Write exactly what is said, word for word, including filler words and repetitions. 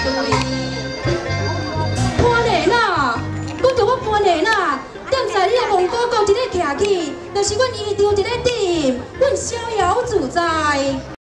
搬嘞啦，讲着我搬嘞啦，踮在你个蒙古国一个徛起，就是阮衣裳一个顶，阮逍遥自在。